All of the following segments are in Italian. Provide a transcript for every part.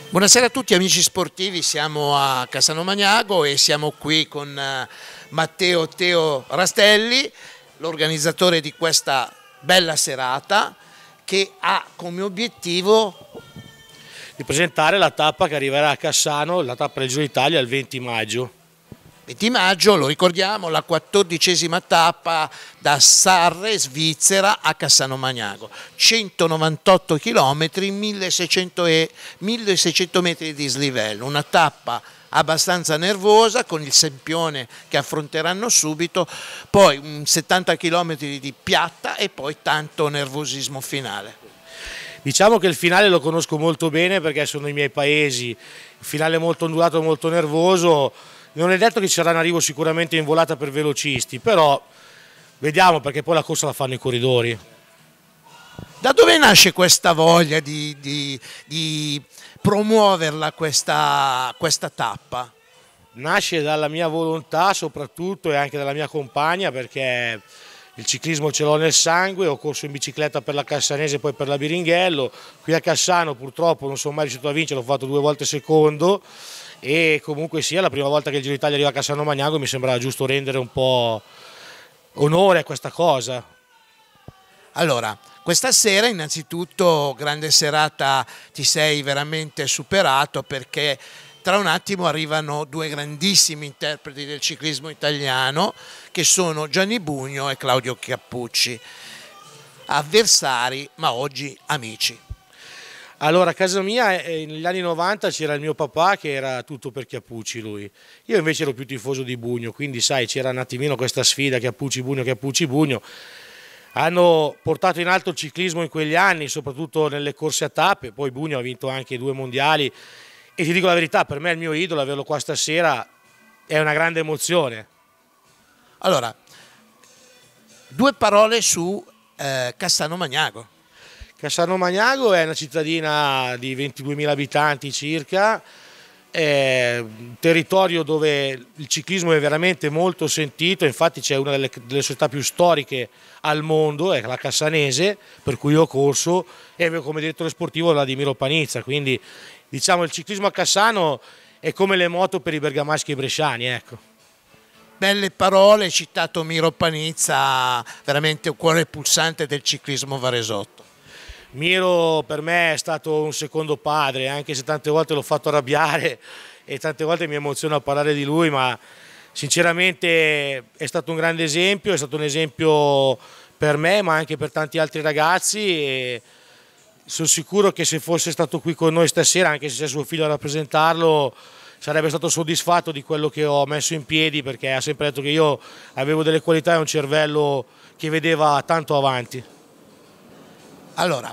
Buonasera a tutti amici sportivi, siamo a Cassano Magnago e siamo qui con Matteo Teo Rastelli, l'organizzatore di questa bella serata che ha come obiettivo di presentare la tappa che arriverà a Cassano, la tappa del Giro d'Italia il 20 maggio. 20 maggio, lo ricordiamo, la 14ª tappa da Sarre, Svizzera a Cassano Magnago, 198 km, 1600 metri di dislivello, una tappa abbastanza nervosa con il sempione che affronteranno subito, poi 70 km di piatta e poi tanto nervosismo finale. Diciamo che il finale lo conosco molto bene perché sono i miei paesi, il finale molto ondulato, molto nervoso. Non è detto che ci sarà un arrivo sicuramente in volata per velocisti, però vediamo perché poi la corsa la fanno i corridori. Da dove nasce questa voglia di promuoverla questa tappa? Nasce dalla mia volontà soprattutto e anche dalla mia compagna, perché il ciclismo ce l'ho nel sangue, ho corso in bicicletta per la Cassanese e poi per la Biringhello. Qui a Cassano purtroppo non sono mai riuscito a vincere, l'ho fatto 2 volte secondo. E comunque sia la prima volta che il Giro d'Italia arriva a Cassano Magnago mi sembrava giusto rendere un po' onore a questa cosa. Allora, questa sera innanzitutto grande serata, ti sei veramente superato perché tra un attimo arrivano 2 grandissimi interpreti del ciclismo italiano che sono Gianni Bugno e Claudio Chiappucci, avversari ma oggi amici. Allora, a casa mia negli anni 90 c'era il mio papà che era tutto per Chiappucci lui. Io invece ero più tifoso di Bugno, quindi sai, c'era un attimino questa sfida Chiappucci-Bugno, Chiappucci-Bugno. Hanno portato in alto il ciclismo in quegli anni, soprattutto nelle corse a tappe, poi Bugno ha vinto anche 2 mondiali e ti dico la verità, per me è il mio idolo, averlo qua stasera è una grande emozione. Allora, 2 parole su Cassano Magnago. Cassano Magnago è una cittadina di 22.000 abitanti circa, è un territorio dove il ciclismo è veramente molto sentito, infatti c'è una delle società più storiche al mondo, è la Cassanese, per cui ho corso, e avevo come direttore sportivo Vladimiro Panizza, quindi diciamo il ciclismo a Cassano è come le moto per i bergamaschi e i bresciani, ecco. Belle parole, hai citato Miro Panizza, veramente un cuore pulsante del ciclismo varesotto. Miro per me è stato un secondo padre, anche se tante volte l'ho fatto arrabbiare e tante volte mi emoziona a parlare di lui, ma sinceramente è stato un grande esempio, è stato un esempio per me ma anche per tanti altri ragazzi e sono sicuro che se fosse stato qui con noi stasera, anche se c'è suo figlio a rappresentarlo, sarebbe stato soddisfatto di quello che ho messo in piedi, perché ha sempre detto che io avevo delle qualità e un cervello che vedeva tanto avanti. Allora,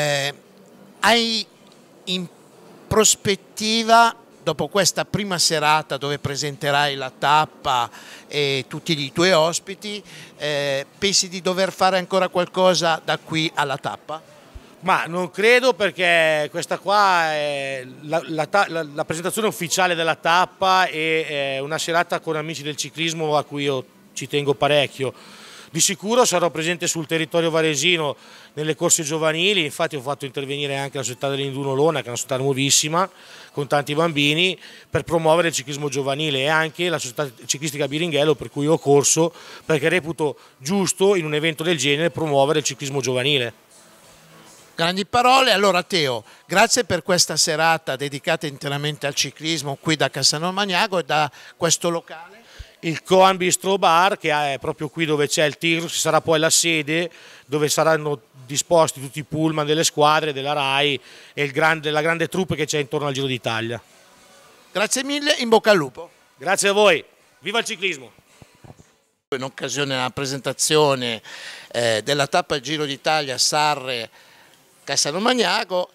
hai in prospettiva, dopo questa prima serata dove presenterai la tappa e tutti i tuoi ospiti, pensi di dover fare ancora qualcosa da qui alla tappa? Ma non credo, perché questa qua è la presentazione ufficiale della tappa e una serata con amici del ciclismo a cui io ci tengo parecchio. Di sicuro sarò presente sul territorio varesino nelle corse giovanili, infatti ho fatto intervenire anche la società dell'Indunolona, che è una società nuovissima, con tanti bambini, per promuovere il ciclismo giovanile, e anche la società ciclistica Biringhello, per cui ho corso, perché reputo giusto in un evento del genere promuovere il ciclismo giovanile. Grandi parole. Allora Teo, grazie per questa serata dedicata interamente al ciclismo qui da Cassano Magnago e da questo locale. Il Coan Bistro Bar, che è proprio qui dove c'è il Tigris, sarà poi la sede dove saranno disposti tutti i pullman delle squadre, della RAI e la grande troupe che c'è intorno al Giro d'Italia. Grazie mille, in bocca al lupo. Grazie a voi, viva il ciclismo! In occasione della presentazione della tappa Giro d'Italia Sarre Cassano Magnago,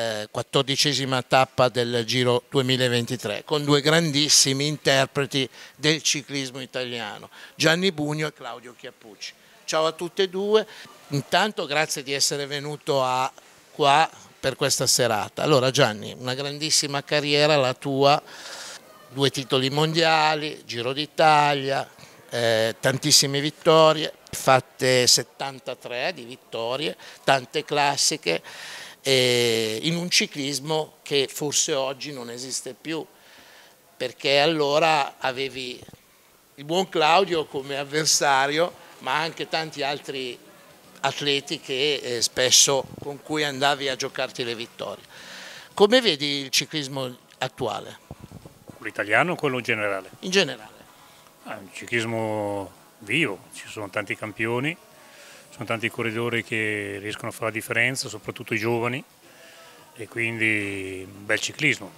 14ª tappa del Giro 2023, con 2 grandissimi interpreti del ciclismo italiano, Gianni Bugno e Claudio Chiappucci. Ciao a tutte e 2, intanto grazie di essere venuto qua per questa serata. Allora Gianni, una grandissima carriera la tua, 2 titoli mondiali, Giro d'Italia, tantissime vittorie, fatte 73 di vittorie, tante classiche, in un ciclismo che forse oggi non esiste più, perché allora avevi il buon Claudio come avversario, ma anche tanti altri atleti che spesso con cui andavi a giocarti le vittorie. Come vedi il ciclismo attuale? Quello italiano o quello in generale? In generale. Un ciclismo vivo, ci sono tanti campioni, sono tanti corridori che riescono a fare la differenza, soprattutto i giovani, e quindi un bel ciclismo.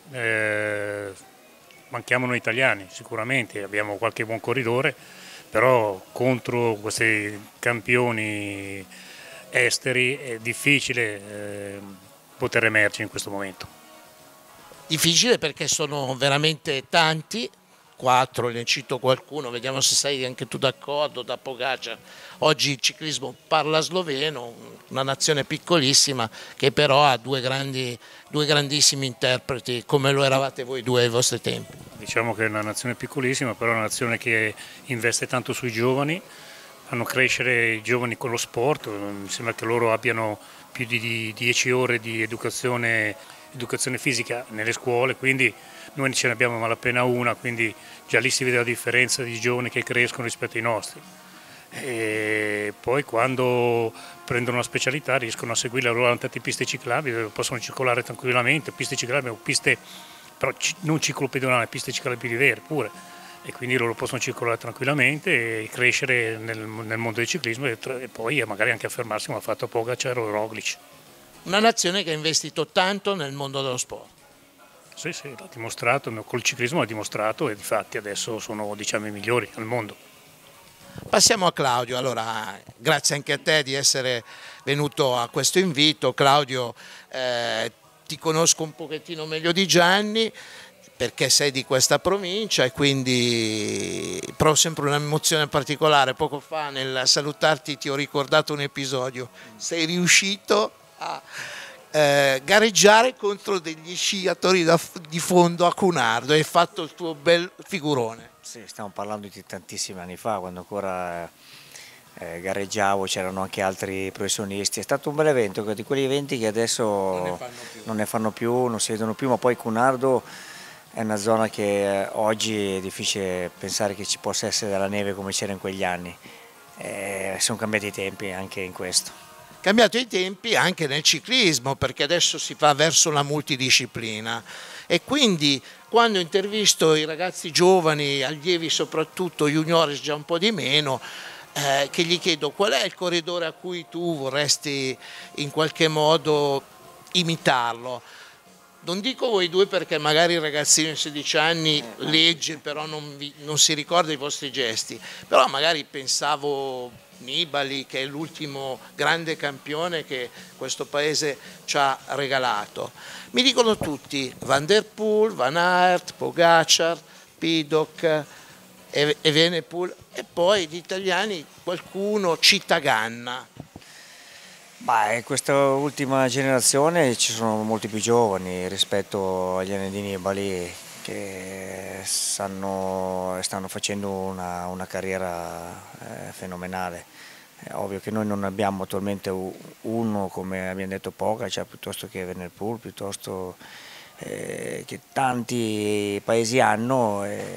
Manchiamo noi italiani sicuramente, abbiamo qualche buon corridore, però contro questi campioni esteri è difficile poter emergere in questo momento. Difficile perché sono veramente tanti, 4, ne cito qualcuno, vediamo se sei anche tu d'accordo, da Pogačar. Oggi il ciclismo parla sloveno, una nazione piccolissima che però ha due grandissimi interpreti, come lo eravate voi due ai vostri tempi. Diciamo che è una nazione piccolissima, però è una nazione che investe tanto sui giovani, fanno crescere i giovani con lo sport, mi sembra che loro abbiano più di 10 ore di educazione fisica nelle scuole, quindi noi ce ne abbiamo malapena una, quindi già lì si vede la differenza di giovani che crescono rispetto ai nostri. E poi quando prendono una specialità riescono a seguire, loro hanno tante piste ciclabili, possono circolare tranquillamente, piste ciclabili, piste però non ciclopedonali, piste ciclabili vere pure, e quindi loro possono circolare tranquillamente e crescere nel mondo del ciclismo e poi magari anche affermarsi come ha fatto Pogačar o Roglič. Una nazione che ha investito tanto nel mondo dello sport. Sì, l'ha dimostrato, col ciclismo l'ha dimostrato e difatti adesso sono, diciamo, i migliori al mondo. Passiamo a Claudio, allora grazie anche a te di essere venuto a questo invito. Claudio, ti conosco un pochettino meglio di Gianni perché sei di questa provincia e quindi provo sempre un'emozione particolare. Poco fa nel salutarti ti ho ricordato un episodio, sei riuscito a gareggiare contro degli sciatori di fondo a Cunardo e hai fatto il tuo bel figurone. Sì, stiamo parlando di tantissimi anni fa, quando ancora gareggiavo, c'erano anche altri professionisti. È stato un bel evento, di quegli eventi che adesso non ne fanno più, non si vedono più, ma poi Cunardo è una zona che oggi è difficile pensare che ci possa essere della neve come c'era in quegli anni. Sono cambiati i tempi anche in questo. Cambiato i tempi anche nel ciclismo perché adesso si va verso la multidisciplina e quindi quando intervisto i ragazzi giovani, allievi soprattutto, juniores già un po' di meno, che gli chiedo qual è il corridore a cui tu vorresti in qualche modo imitarlo. Non dico voi due perché magari il ragazzino di 16 anni legge però non si ricorda i vostri gesti, però magari pensavo Nibali che è l'ultimo grande campione che questo paese ci ha regalato. Mi dicono tutti Van der Poel, Van Aert, Pogačar, Pidcock, Evenepoel e poi gli italiani qualcuno cita Ganna. In questa ultima generazione ci sono molti più giovani rispetto agli anni di Nibali che stanno facendo una carriera fenomenale. È ovvio che noi non abbiamo attualmente uno come abbiamo detto Pogačar piuttosto che Evenepoel, piuttosto che tanti paesi hanno,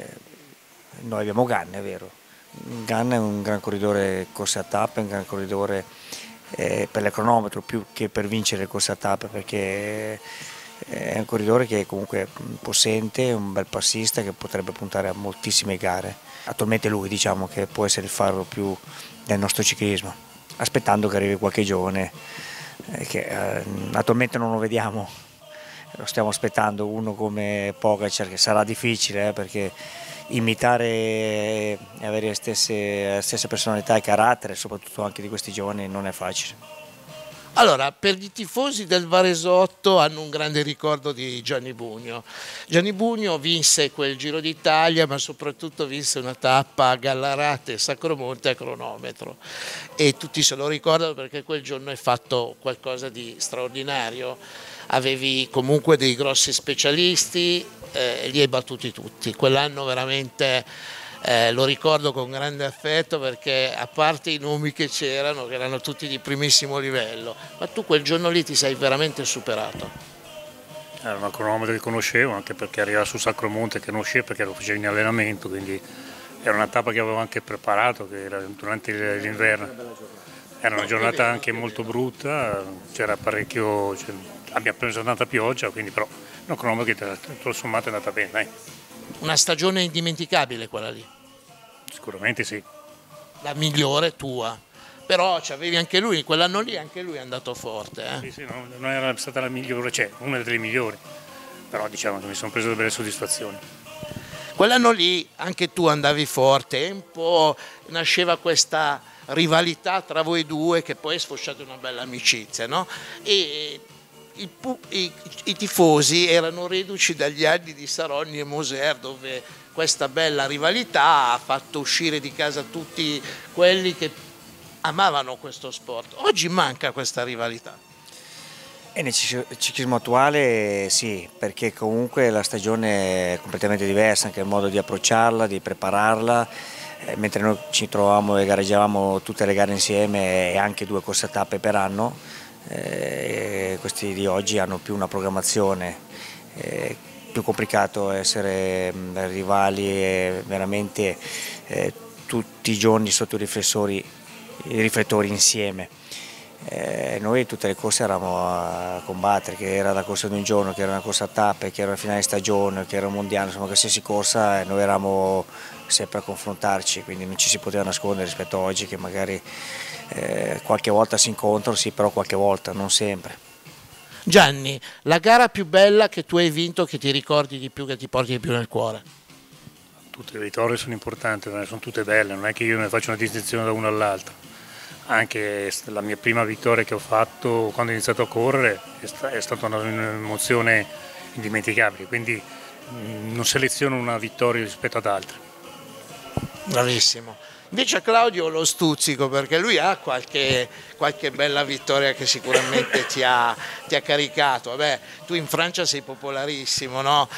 noi abbiamo Ganna, è vero. Ganna è un gran corridore corse a tappe, un gran corridore per il cronometro più che per vincere le corse a tappe perché è un corridore che è comunque possente, un bel passista che potrebbe puntare a moltissime gare. Attualmente lui diciamo che può essere il faro più del nostro ciclismo, aspettando che arrivi qualche giovane che attualmente non lo vediamo, lo stiamo aspettando, uno come Pogačar che sarà difficile perché imitare e avere le stesse personalità e carattere, soprattutto anche di questi giovani, non è facile. Allora, per i tifosi del Varesotto hanno un grande ricordo di Gianni Bugno. Gianni Bugno vinse quel Giro d'Italia, ma soprattutto vinse una tappa a Gallarate, Sacromonte a cronometro. E tutti se lo ricordano perché quel giorno hai fatto qualcosa di straordinario. Avevi comunque dei grossi specialisti, li hai battuti tutti. Quell'anno veramente lo ricordo con grande affetto perché a parte i nomi che c'erano, che erano tutti di primissimo livello, ma tu quel giorno lì ti sei veramente superato. Era una cronometro che conoscevo, anche perché arrivava su Sacromonte che conoscevo perché lo facevo in allenamento, quindi era una tappa che avevo anche preparato, che era durante l'inverno. Era una giornata anche molto brutta, c'era parecchio, abbiamo preso tanta pioggia, quindi però una cronometro che tutto sommato è andata bene, dai. Una stagione indimenticabile quella lì, Sicuramente sì. la migliore tua, però c'avevi anche lui, quell'anno lì anche lui è andato forte. Sì, sì, no, non era stata la migliore, cioè una delle migliori, però diciamo che mi sono preso delle belle soddisfazioni. Quell'anno lì anche tu andavi forte, un po' nasceva questa rivalità tra voi due che poi è sfociata in una bella amicizia, no? E i tifosi erano reduci dagli anni di Saronni e Moser, dove questa bella rivalità ha fatto uscire di casa tutti quelli che amavano questo sport. Oggi manca questa rivalità. E nel ciclismo attuale sì, perché comunque la stagione è completamente diversa, anche il modo di approcciarla, di prepararla, mentre noi ci trovavamo e gareggiavamo tutte le gare insieme e anche 2 corse a tappe per anno, questi di oggi hanno più una programmazione, più complicato essere rivali e veramente tutti i giorni sotto i riflettori insieme. Noi tutte le corse eravamo a combattere, che era la corsa di un giorno, che era una corsa a tappe, che era una finale di stagione, che era un mondiale, insomma qualsiasi corsa noi eravamo sempre a confrontarci, quindi non ci si poteva nascondere rispetto a oggi che magari qualche volta si incontrano, sì, però qualche volta, non sempre. Gianni, la gara più bella che tu hai vinto, che ti ricordi di più, che ti porti di più nel cuore? Tutte le vittorie sono importanti, sono tutte belle, non è che io ne faccio una distinzione da una all'altra. Anche la mia prima vittoria che ho fatto quando ho iniziato a correre è stata un'emozione indimenticabile, quindi non seleziono una vittoria rispetto ad altre. Bravissimo. Invece a Claudio lo stuzzico perché lui ha qualche bella vittoria che sicuramente ti ha caricato. Vabbè, tu in Francia sei popolarissimo, no?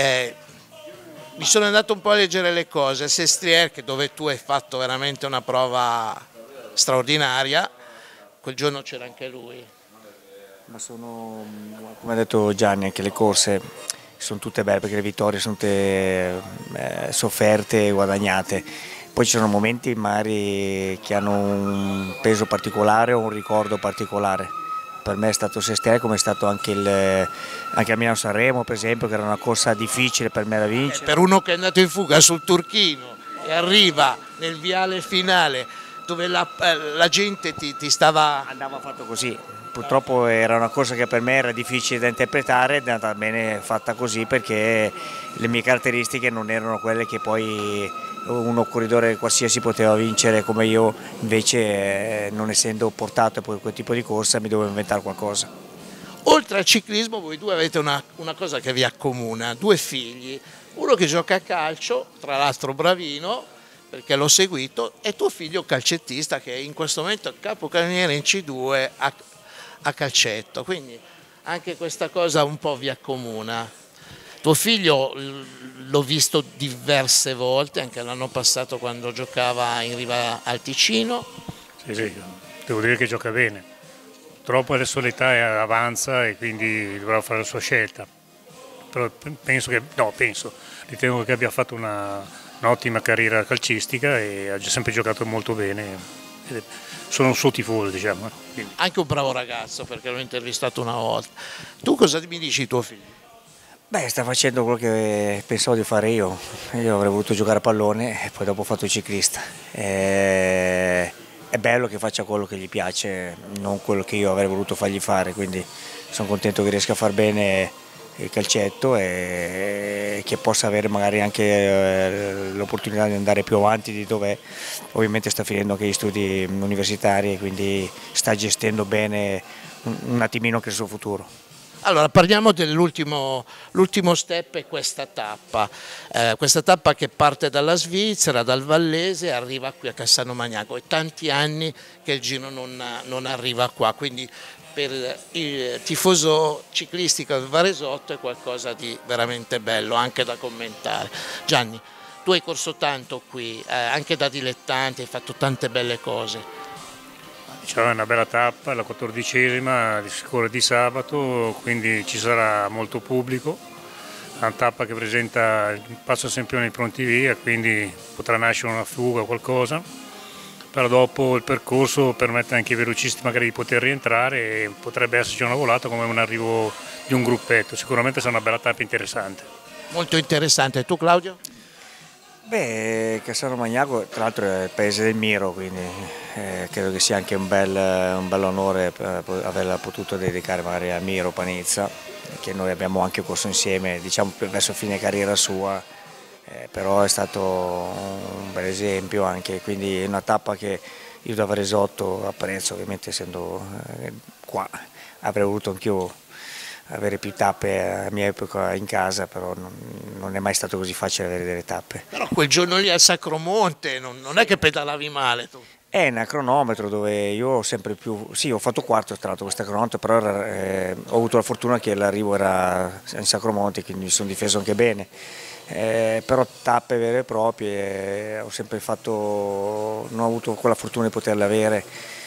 Mi sono andato un po' a leggere le cose, a Sestriere, dove tu hai fatto veramente una prova straordinaria, quel giorno c'era anche lui. Ma sono, come ha detto Gianni, anche le corse sono tutte belle perché le vittorie sono tutte sofferte e guadagnate. Poi ci sono momenti magari che hanno un peso particolare o un ricordo particolare. Per me è stato Sestriere, come è stato anche a Milano-Sanremo per esempio, che era una corsa difficile per me da vincere. Per uno che è andato in fuga sul Turchino e arriva nel viale finale dove la gente ti stava... Andava fatto così, purtroppo era una corsa che per me era difficile da interpretare ed è andata bene fatta così perché le mie caratteristiche non erano quelle che poi uno corridore qualsiasi poteva vincere come io, invece non essendo portato per quel tipo di corsa mi dovevo inventare qualcosa. Oltre al ciclismo voi due avete una cosa che vi accomuna, 2 figli, uno che gioca a calcio, tra l'altro bravino, perché l'ho seguito, e tuo figlio calcettista che in questo momento è capocannoniere in C2 a calcetto, quindi anche questa cosa un po' vi accomuna. Tuo figlio l'ho visto diverse volte, anche l'anno passato quando giocava in riva al Ticino. Sì, devo dire che gioca bene, purtroppo adesso l'età avanza e quindi dovrà fare la sua scelta, però ritengo che abbia fatto un'ottima carriera calcistica e ha sempre giocato molto bene, sono un suo tifoso, diciamo. Quindi. Anche un bravo ragazzo perché l'ho intervistato una volta. Tu cosa mi dici di tuo figlio? Beh, sta facendo quello che pensavo di fare io avrei voluto giocare a pallone e poi dopo ho fatto il ciclista. È bello che faccia quello che gli piace, non quello che io avrei voluto fargli fare, quindi sono contento che riesca a far bene il calcetto e che possa avere magari anche l'opportunità di andare più avanti di dove ovviamente sta finendo anche gli studi universitari e quindi sta gestendo bene un attimino anche il suo futuro. Allora parliamo dell'ultimo step, è questa tappa che parte dalla Svizzera, dal Vallese e arriva qui a Cassano Magnago, è tanti anni che il Giro non arriva qua, quindi per il tifoso ciclistico del Varesotto è qualcosa di veramente bello anche da commentare. Gianni, Tu hai corso tanto qui, anche da dilettante, hai fatto tante belle cose. C'è una bella tappa, la 14ª, si corre di sabato, quindi ci sarà molto pubblico. È una tappa che presenta il Passo Sempione pronti via, quindi potrà nascere una fuga o qualcosa, però dopo il percorso permette anche ai velocisti magari di poter rientrare e potrebbe esserci una volata come un arrivo di un gruppetto. Sicuramente sarà una bella tappa interessante. Molto interessante. Tu Claudio? Beh, Cassano Magnago tra l'altro è il paese del Miro, quindi credo che sia anche un bel onore averla potuto dedicare magari a Miro Panizza, che noi abbiamo anche corso insieme, diciamo verso fine carriera sua, però è stato un bel esempio anche, quindi è una tappa che io da Varesotto apprezzo, ovviamente essendo qua avrei voluto anch'io avere più tappe a mia epoca in casa, però non è mai stato così facile avere delle tappe. Però quel giorno lì al Sacromonte non è che pedalavi male tu. È un cronometro dove io ho sempre più, sì ho fatto quarto tra l'altro questa cronometro, però ho avuto la fortuna che l'arrivo era in Sacromonte, quindi mi sono difeso anche bene, però tappe vere e proprie ho sempre fatto, non ho avuto quella fortuna di poterle avere.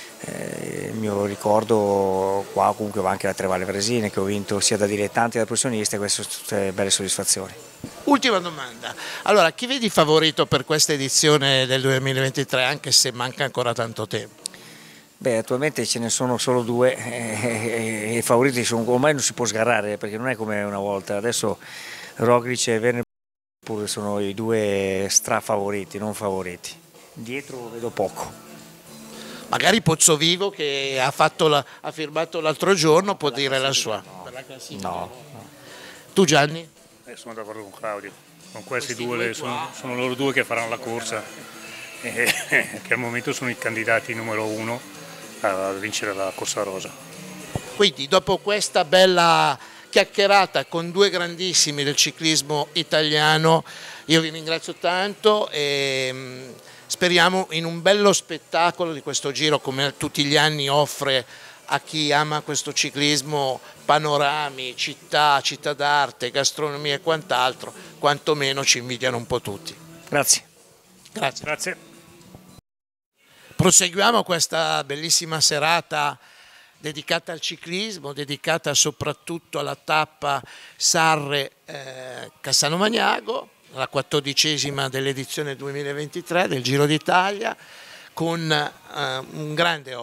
Il mio ricordo qua comunque va anche la Trevale Varesine, che ho vinto sia da dilettante che da professionista, e queste sono tutte belle soddisfazioni. Ultima domanda, allora chi vedi favorito per questa edizione del 2023, anche se manca ancora tanto tempo? Beh, attualmente ce ne sono solo due e i favoriti ormai non si può sgarrare, perché non è come una volta, adesso Roglic e Evenepoel sono i due strafavoriti, non favoriti, dietro vedo poco. Magari Pozzovivo che ha firmato l'altro giorno può dire la sua. No. Tu Gianni? Sono d'accordo con Claudio, con questi due sono loro due che faranno la corsa, che al momento sono i candidati numero 1 a vincere la Corsa Rosa. Quindi dopo questa bella chiacchierata con due grandissimi del ciclismo italiano, io vi ringrazio tanto e speriamo in un bello spettacolo di questo giro, come tutti gli anni offre a chi ama questo ciclismo, panorami, città d'arte, gastronomia e quant'altro, quantomeno ci invidiano un po' tutti. Grazie. Grazie. Proseguiamo questa bellissima serata dedicata al ciclismo, dedicata soprattutto alla tappa Sarre-Cassano Magnago, la 14ª dell'edizione 2023 del Giro d'Italia, con un grande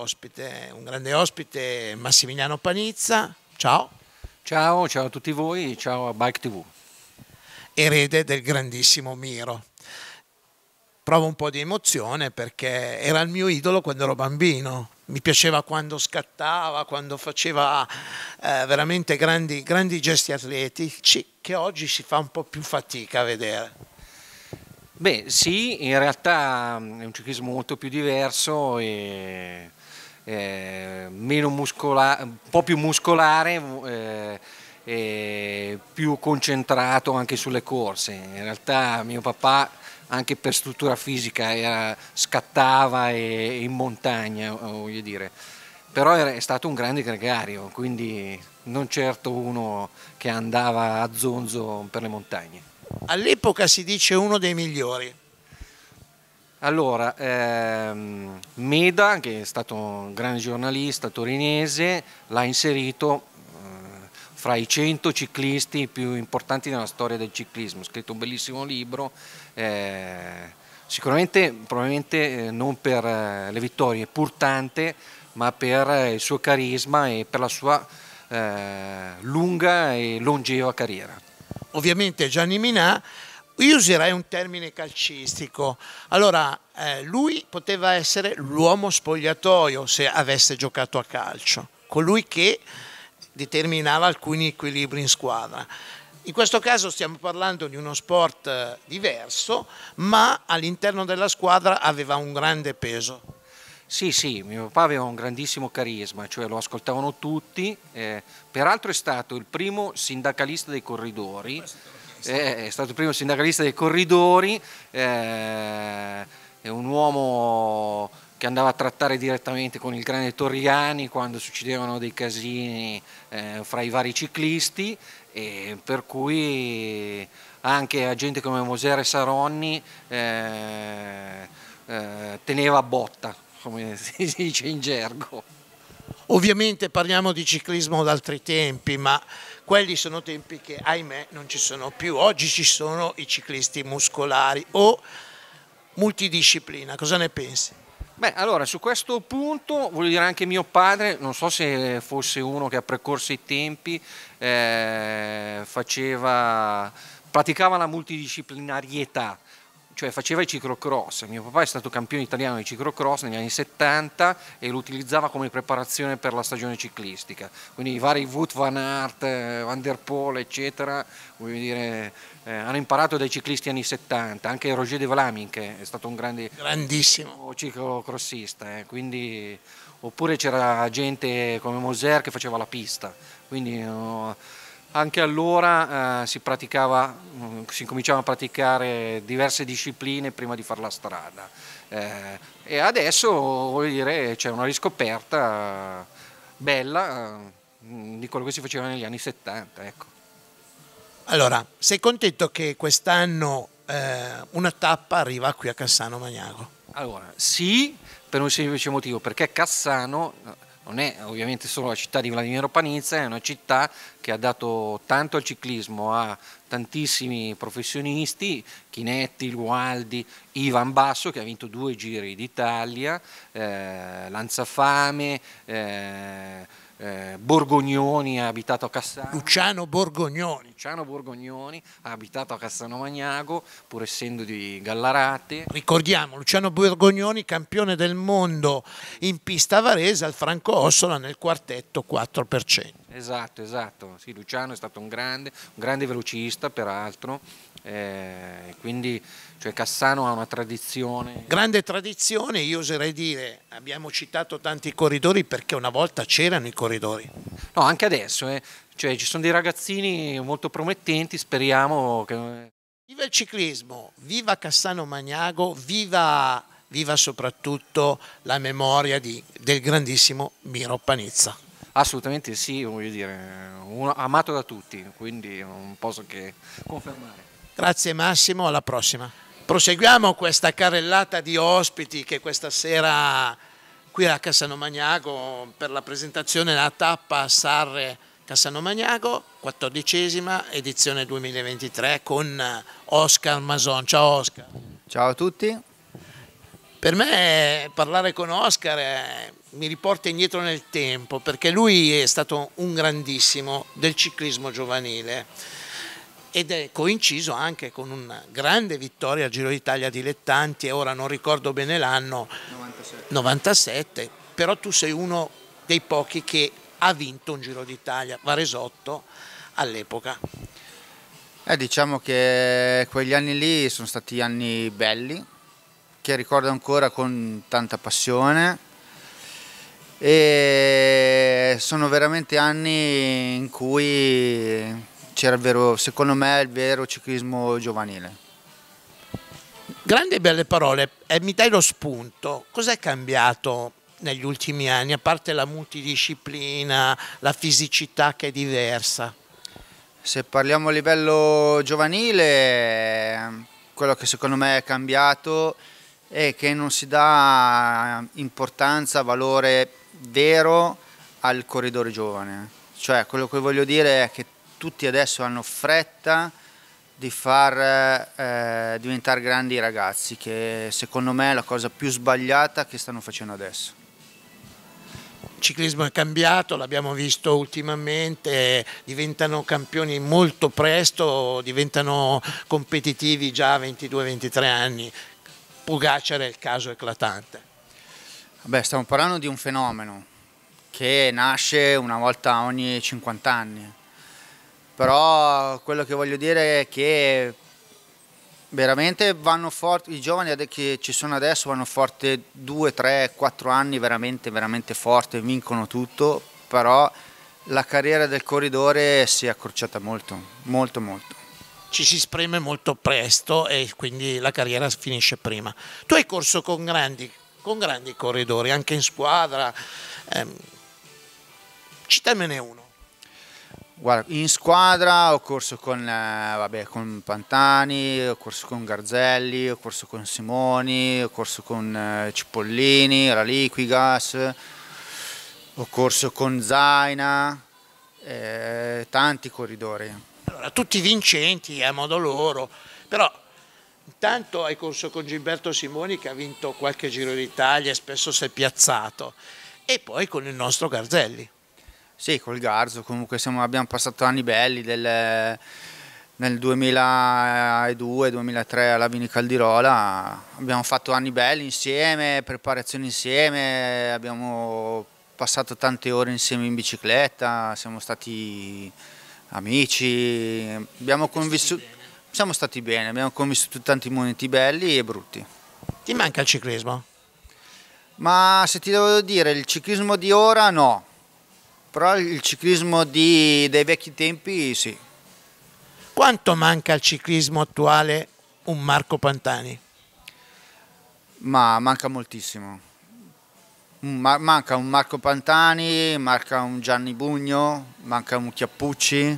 ospite Massimiliano Panizza. Ciao. Ciao a tutti voi, ciao a Bike TV. Erede del grandissimo Miro. Provo un po' di emozione perché era il mio idolo quando ero bambino. Mi piaceva quando scattava, quando faceva veramente grandi gesti atletici che oggi si fa un po' più fatica a vedere. Beh sì, in realtà è un ciclismo molto più diverso e meno muscolare, un po' più muscolare e più concentrato anche sulle corse. In realtà mio papà anche per struttura fisica scattava in montagna, voglio dire. Però è stato un grande gregario, quindi non certo uno che andava a zonzo per le montagne. All'epoca si dice uno dei migliori. Allora, Meda, che è stato un grande giornalista torinese, l'ha inserito fra i 100 ciclisti più importanti nella storia del ciclismo. Ha scritto un bellissimo libro, sicuramente, probabilmente non per le vittorie, pur tante, ma per il suo carisma e per la sua lunga e longeva carriera. Ovviamente Gianni Minà, io userei un termine calcistico, allora lui poteva essere l'uomo spogliatoio se avesse giocato a calcio, colui che determinava alcuni equilibri in squadra. In questo caso stiamo parlando di uno sport diverso, ma all'interno della squadra aveva un grande peso. Sì, mio papà aveva un grandissimo carisma, cioè lo ascoltavano tutti, peraltro è stato il primo sindacalista dei corridori, è un uomo che andava a trattare direttamente con il grande Torriani quando succedevano dei casini fra i vari ciclisti, e per cui anche a gente come Moser e Saronni teneva a botta, come si dice in gergo. Ovviamente parliamo di ciclismo d'altri tempi, ma quelli sono tempi che, ahimè, non ci sono più. Oggi ci sono i ciclisti muscolari o multidisciplina. Cosa ne pensi? Beh, allora, su questo punto voglio dire anche mio padre, non so se fosse uno che ha precorso i tempi, praticava la multidisciplinarietà, cioè faceva il ciclocross. Mio papà è stato campione italiano di ciclocross negli anni 70 e lo utilizzava come preparazione per la stagione ciclistica, quindi i vari Wout van Aert, Van der Poel eccetera, voglio dire, hanno imparato dai ciclisti anni 70, anche Roger de Vlaming che è stato un grandissimo ciclocrossista, quindi, oppure c'era gente come Moser che faceva la pista, quindi anche allora si cominciava a praticare diverse discipline prima di fare la strada, e adesso voglio dire c'è una riscoperta bella di quello che si faceva negli anni 70, ecco. Allora, sei contento che quest'anno una tappa arriva qui a Cassano Magnago? Allora, sì, per un semplice motivo, perché Cassano non è ovviamente solo la città di Vladimiro Panizza, è una città che ha dato tanto al ciclismo, a tantissimi professionisti, Chinetti, Lualdi, Ivan Basso che ha vinto 2 Giri d'Italia, Lanzafame, Borgognoni ha abitato a Cassano. Luciano Borgognoni Ha abitato a Cassano Magnago, pur essendo di Gallarate. Ricordiamo, Luciano Borgognoni, campione del mondo in pista varese al Franco Ossola nel quartetto 4%. Esatto. Sì, Luciano è stato un grande velocista peraltro, quindi cioè Cassano ha una tradizione. Grande tradizione, io oserei dire, abbiamo citato tanti corridori perché una volta c'erano i corridori. No, anche adesso, cioè ci sono dei ragazzini molto promettenti, speriamo che... Viva il ciclismo, viva Cassano Magnago, viva soprattutto la memoria del grandissimo Miro Panizza. Assolutamente sì, voglio dire, amato da tutti, quindi non posso che confermare. Grazie Massimo, alla prossima. Proseguiamo questa carrellata di ospiti che questa sera qui a Cassano Magnago per la presentazione della tappa Sarre Cassano Magnago, 14ª edizione 2023 con Oscar Mason. Ciao Oscar. Ciao a tutti. Per me parlare con Oscar mi riporta indietro nel tempo perché lui è stato un grandissimo del ciclismo giovanile ed è coinciso anche con una grande vittoria al Giro d'Italia dilettanti, e ora non ricordo bene l'anno, 97, però tu sei uno dei pochi che ha vinto un Giro d'Italia, Varesotto all'epoca. Diciamo che quegli anni lì sono stati anni belli, che ricordo ancora con tanta passione, e sono veramente anni in cui c'era secondo me il vero ciclismo giovanile. Grandi e belle parole, mi dai lo spunto, cos'è cambiato negli ultimi anni, a parte la multidisciplina, la fisicità che è diversa? Se parliamo a livello giovanile, quello che secondo me è cambiato è che non si dà importanza, valore vero al corridore giovane. Cioè, quello che voglio dire è che tutti adesso hanno fretta di far diventare grandi i ragazzi, che secondo me è la cosa più sbagliata che stanno facendo adesso. Il ciclismo è cambiato, l'abbiamo visto ultimamente, diventano campioni molto presto, diventano competitivi già a 22-23 anni. Pogačar è il caso eclatante. Beh, stiamo parlando di un fenomeno che nasce una volta ogni 50 anni, però quello che voglio dire è che veramente vanno forti, i giovani che ci sono adesso vanno forti 2, 3, 4 anni veramente forti, vincono tutto, però la carriera del corridore si è accorciata molto. Ci si spreme molto presto e quindi la carriera finisce prima. Tu hai corso con grandi corridori, anche in squadra, citamene uno. Guarda, in squadra ho corso con Pantani, ho corso con Garzelli, ho corso con Simoni, ho corso con Cipollini, la Liquigas, ho corso con Zaina, tanti corridori. Allora, tutti vincenti a modo loro, però intanto hai corso con Gilberto Simoni che ha vinto qualche Giro d'Italia e spesso si è piazzato, e poi con il nostro Garzelli. Sì, col Garzo, comunque abbiamo passato anni belli nel 2002-2003 alla Vini Caldirola, abbiamo fatto anni belli insieme, preparazioni insieme, abbiamo passato tante ore insieme in bicicletta, siamo stati amici, siamo stati bene, abbiamo convissuto tanti momenti belli e brutti. Ti manca il ciclismo? Ma se ti devo dire, il ciclismo di ora no. Però il ciclismo dei vecchi tempi sì. Quanto manca al ciclismo attuale un Marco Pantani? Ma manca moltissimo. Manca un Marco Pantani, manca un Gianni Bugno, manca un Chiappucci,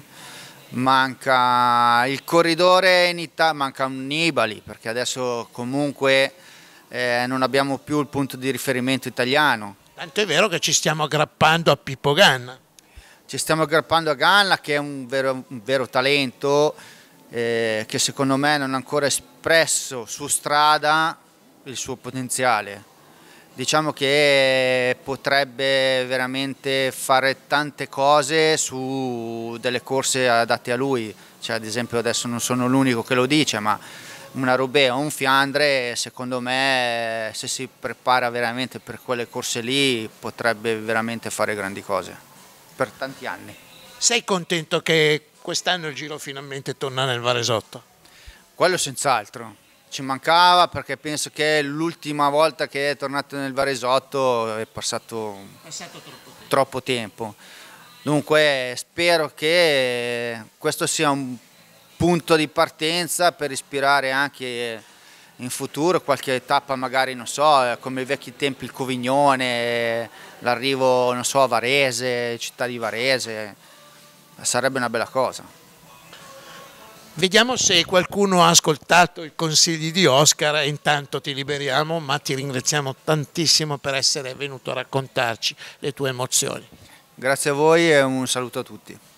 manca il corridore in Italia, manca un Nibali, perché adesso comunque non abbiamo più il punto di riferimento italiano. Tanto è vero che ci stiamo aggrappando a Pippo Ganna. Ci stiamo aggrappando a Ganna, che è un vero talento, che secondo me non ha ancora espresso su strada il suo potenziale. Diciamo che potrebbe veramente fare tante cose su delle corse adatte a lui, cioè, ad esempio adesso non sono l'unico che lo dice, ma una Roubaix o un Fiandre, secondo me, se si prepara veramente per quelle corse lì, potrebbe veramente fare grandi cose, per tanti anni. Sei contento che quest'anno il Giro finalmente torna nel Varesotto? Quello senz'altro, ci mancava, perché penso che l'ultima volta che è tornato nel Varesotto è passato troppo tempo. Dunque spero che questo sia un punto di partenza per ispirare anche in futuro qualche tappa, magari non so, come i vecchi tempi il Covignone, l'arrivo non so a Varese, città di Varese, sarebbe una bella cosa. Vediamo se qualcuno ha ascoltato i consigli di Oscar e intanto ti liberiamo, ma ti ringraziamo tantissimo per essere venuto a raccontarci le tue emozioni. Grazie a voi e un saluto a tutti.